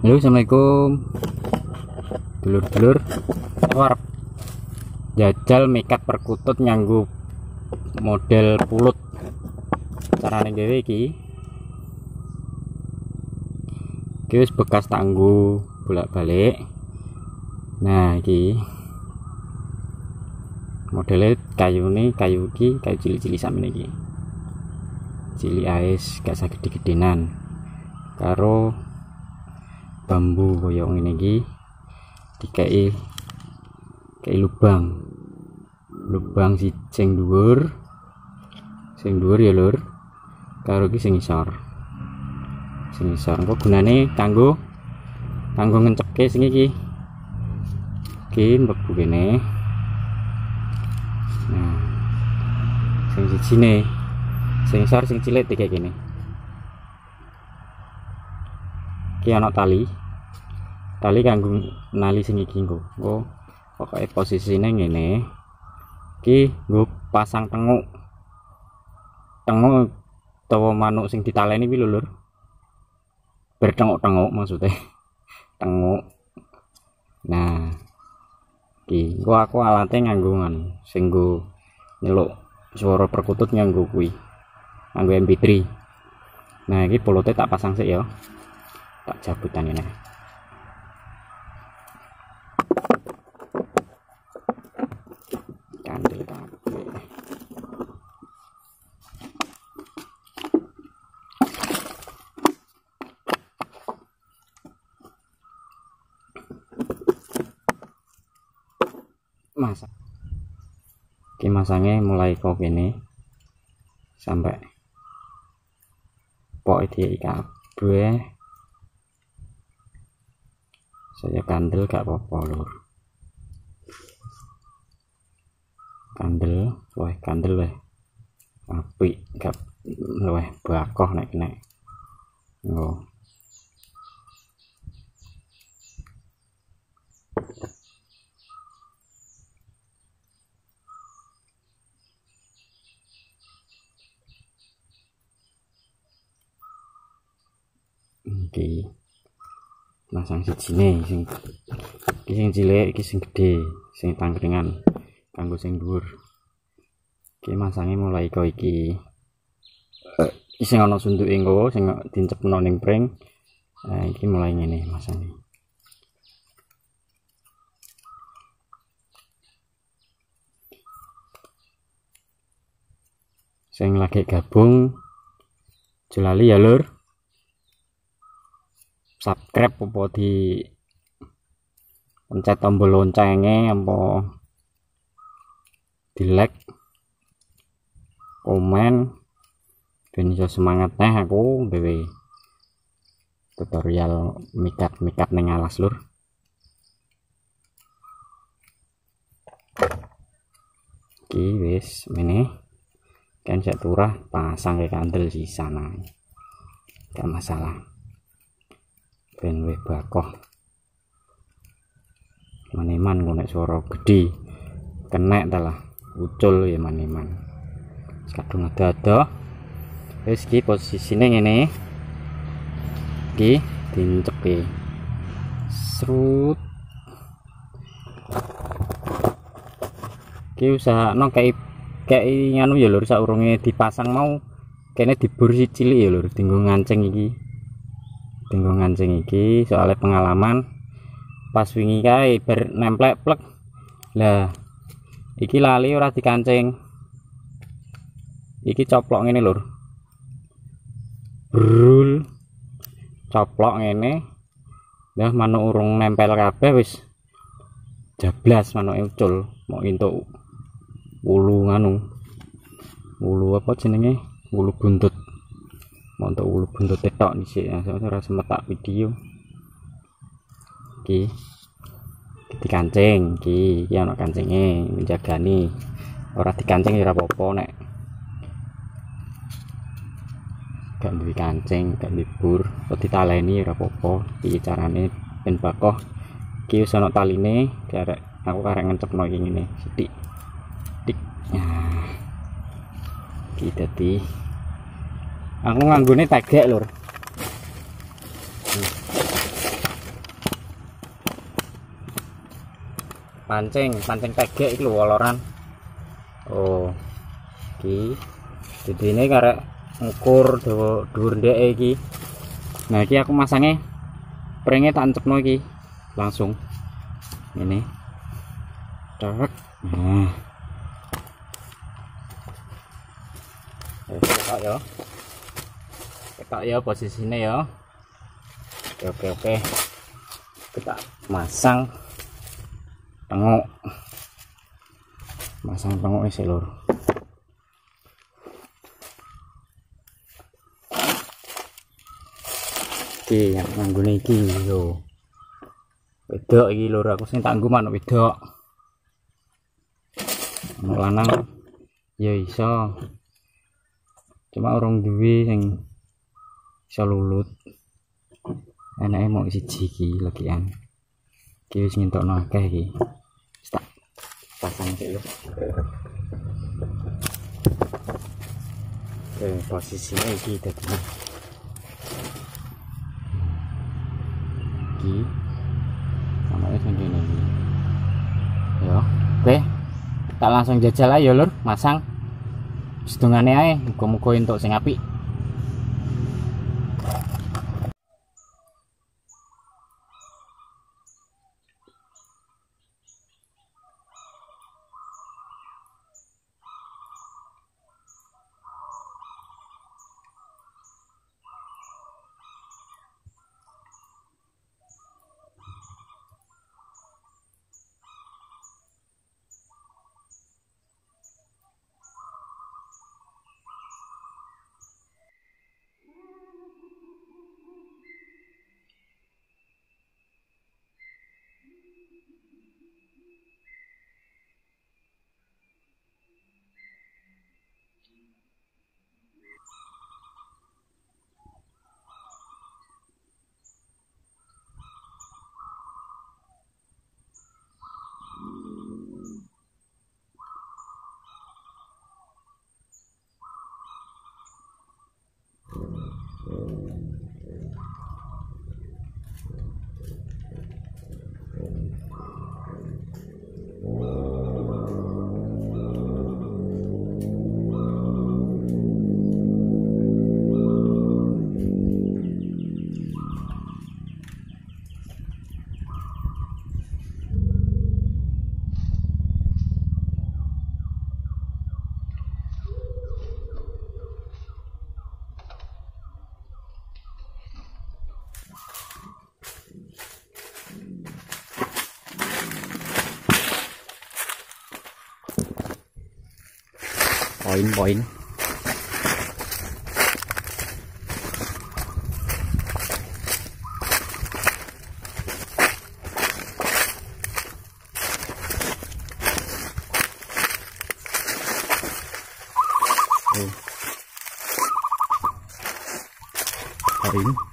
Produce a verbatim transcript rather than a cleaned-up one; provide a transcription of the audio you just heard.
Halo, assalamualaikum dulur-dulur. Warep jajal mikat perkutut nganggo model pulut. Carane dhewe iki iki wis bekas tanggo bolak-balik. Nah, iki modelnya kayu nih, kayu iki kayu cilik-cilik sampe iki. Cilik ais gak sagede-gedenan. Karo bambu koyo ngene iki dikei kei lubang lubang si sing dhuwur sing dhuwur ya lur, karo iki sing isor sing isor engko gunane kanggo kanggo ngencepke sing iki iki mlebu kene. Nah, sing sijine sing isor sing cilik dikei kene iki ana tali tali kanggo nali sing iki nggo oh pokoke posisine ngene iki nggo pasang tenguk tenguk utawa manuk sing ditaleni iki lho lur, bertenguk-tenguk maksudnya tenguk. Nah, iki nggo aku alate nganggo ngono sing nggo nyeluk suara perkutut nganggo kuwi nganggo M P tiga. Nah, iki pulute tak pasang sik ya, tak jabutan ini. Kandel kabeh. Masak. Iki masangnya mulai kok kene sampai pokoke diiki kabeh. Saya kandel gak apa-apa lur, kandel wah kandel weh apik gak weh bakoh nek nek nggo. Iki masang sijine sing iki sing cilik iki sing gede sing tangkringan kanggo sing dhuwur. Iki masange mulai kok iki iki sing ana sunduke engko sing dincepno ning pring. Nah, iki mulai ngene masange. Sing lagi gabung jelali ya lur, subscribe apa di pencet tombol loncengnya apa di like komen ben iso semangat teh aku gawe tutorial mikat-mikat ning alas lur. Iki wis meneh kan sak turah pasang ke kandel di sana, gak masalah ben weh bakoh maneman kok nek suara gede kenek talah ucul ya maneman kadung ada-ada. Wis iki posisine ngene iki dincepi serut iki usahakno kayak kayak nganu ya lur, saurunge dipasang mau kene dibur si cilik ya lur, dinggo ngancing iki dinggo ngancing iki soalnya pengalaman pas wingi kae ber nemplek plek lah iki lali ora dikancing, iki coplok ngene lur, brul coplok ngene lah manuk urung nempel kabeh wis jablas manuke ucul mau entuk wulu nganu wulu apa jenenge wulu buntut, mau entuk wulu buntut tok dhisik ya, ora sempat tak video. Iki dikancing iki iki ana kancinge menjagani, ora dikancing ora apa-apa nek gak duwe kancing gak libur kok ditaleni ora apa-apa. Iki carane ben bakoh. Iki wis ana taline karek aku karek ngencepno iki ngene sithik tik. Nah, iki dadi aku nganggone tegek lur. pancing pancing tegek iki lho oloran. Oh iki jadi ini karek ngukur dhuwur ndek iki. Nah iki aku masangnya pringnya tak encepno iki langsung ini tek. Nah ketok ya, ketok ya posisinya ya. Oke oke oke, kita masang tengok, masang tengok isi lur. Oke, yang nganggone iki lho. Wedok iki lur, aku sing tak nggo manuk wedok. Manuk lanang ya iso. Cuma orang duwe sing iso lulut. Enake mau siji iki legian. Iki wis ngentokno akeh iki. Tak pasang sik lho. Oke, posisinya iki dadi iki sama es yang gini ya. Oke, tak langsung jajal aja lur, masang sedungane ae, muga-muga entuk sing apik. Poin-poin poin